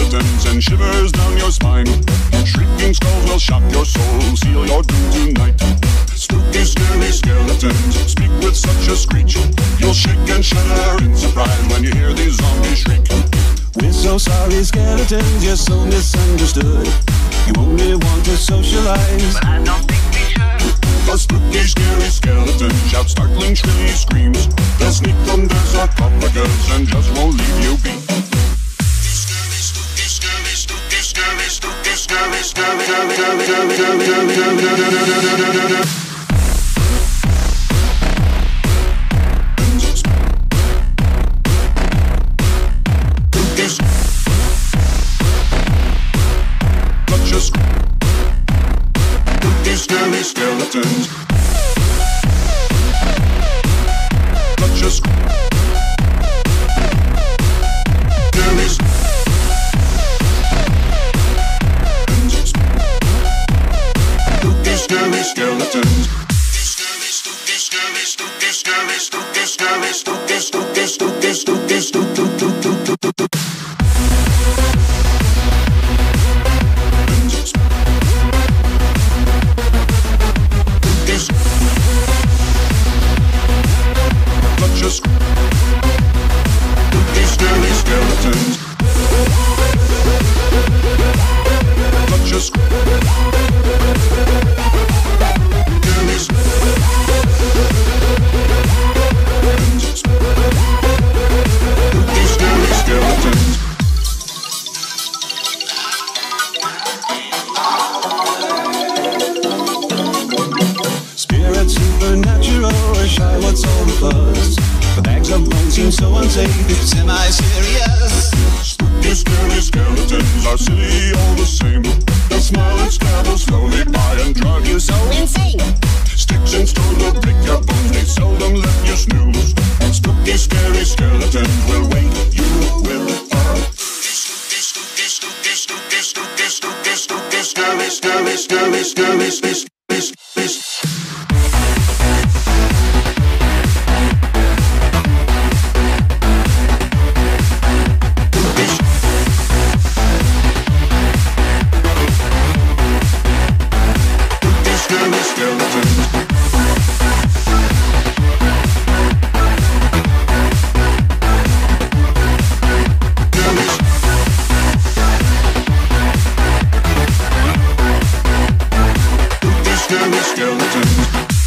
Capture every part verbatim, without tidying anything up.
skeletons and shivers down your spine. Shrieking skulls will shock your soul, seal your doom tonight. Spooky, scary skeletons speak with such a screech. You'll shake and shudder in surprise when you hear these zombies shriek. We're so sorry, skeletons, you're so misunderstood. You only want to socialize, but I don't think we should. A spooky, scary skeleton shouts startling, shrilly screams. They'll sneak under sarcophagus and just won't leave you be. Spooky, scary, spooky, scary, spooky, scary, scary, scary, scary, scary, scary, scary, scary. Scary skeletons. Touch a scary spooky, scary skeletons. Scary, spooky, scary, spooky, scary, spooky, scary, spooky, spooky, spooky, spooky, spooky. What's all the buzz? The bags of bones seem so unsafe. It's semi-serious. Spooky, scary skeletons are silly all the same. They'll smile and scabble slowly by and drive you so insane. Sticks and stones will break your bones. They seldom let you snooze. Spooky, scary skeletons will wake you with a spooky, spooky, spooky, spooky, spooky, spooky, spooky, scary, scary, scary, scary, space, space, space.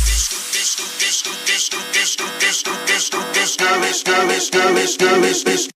Scary, scary, scary, scary, scary,